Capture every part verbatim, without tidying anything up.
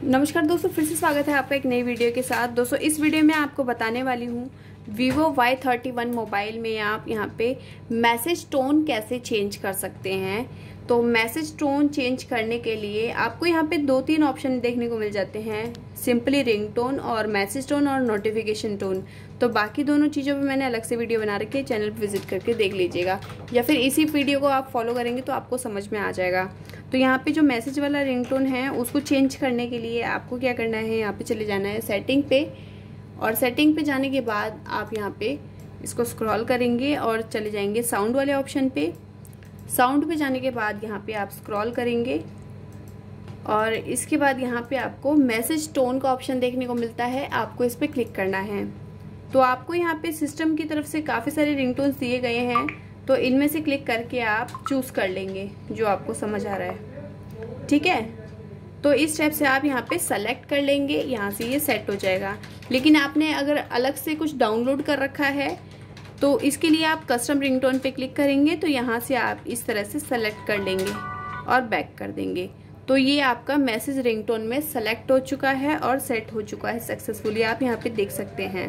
नमस्कार दोस्तों, फिर से स्वागत है आपका एक नई वीडियो के साथ। दोस्तों इस वीडियो में आपको बताने वाली हूँ Vivo Y thirty one mobile में आप यहाँ पे मैसेज टोन कैसे चेंज कर सकते हैं। तो मैसेज टोन चेंज करने के लिए आपको यहाँ पे दो तीन ऑप्शन देखने को मिल जाते हैं, सिंपली रिंगटोन और मैसेज टोन और नोटिफिकेशन टोन। तो बाकी दोनों चीज़ों पे मैंने अलग से वीडियो बना रखी है, चैनल पर विजिट करके देख लीजिएगा, या फिर इसी वीडियो को आप फॉलो करेंगे तो आपको समझ में आ जाएगा। तो यहाँ पे जो मैसेज वाला रिंगटोन है उसको चेंज करने के लिए आपको क्या करना है, यहाँ पे चले जाना है सेटिंग पे, और सेटिंग पे जाने के बाद आप यहाँ पे इसको स्क्रॉल करेंगे और चले जाएंगे साउंड वाले ऑप्शन पे। साउंड पे जाने के बाद यहाँ पे आप स्क्रॉल करेंगे और इसके बाद यहाँ पे आपको मैसेज टोन का ऑप्शन देखने को मिलता है, आपको इस पर क्लिक करना है। तो आपको यहाँ पे सिस्टम की तरफ से काफ़ी सारे रिंगटोन्स दिए गए हैं, तो इनमें से क्लिक करके आप चूज कर लेंगे जो आपको समझ आ रहा है। ठीक है, तो इस स्टेप से आप यहाँ पे सेलेक्ट कर लेंगे, यहाँ से ये सेट हो जाएगा। लेकिन आपने अगर अलग से कुछ डाउनलोड कर रखा है तो इसके लिए आप कस्टम रिंगटोन पे क्लिक करेंगे, तो यहाँ से आप इस तरह से सेलेक्ट कर लेंगे और बैक कर देंगे। तो ये आपका मैसेज रिंगटोन में सेलेक्ट हो चुका है और सेट हो चुका है सक्सेसफुली, आप यहाँ पे देख सकते हैं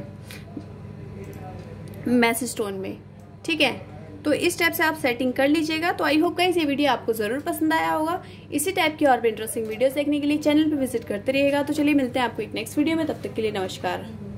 मैसेज टोन में। ठीक है, तो इस टाइप से आप सेटिंग कर लीजिएगा। तो आई होप गाइस ये वीडियो आपको जरूर पसंद आया होगा। इसी टाइप की और भी इंटरेस्टिंग वीडियोस देखने के लिए चैनल पे विजिट करते रहिएगा। तो चलिए मिलते हैं आपको एक नेक्स्ट वीडियो में, तब तक के लिए नमस्कार।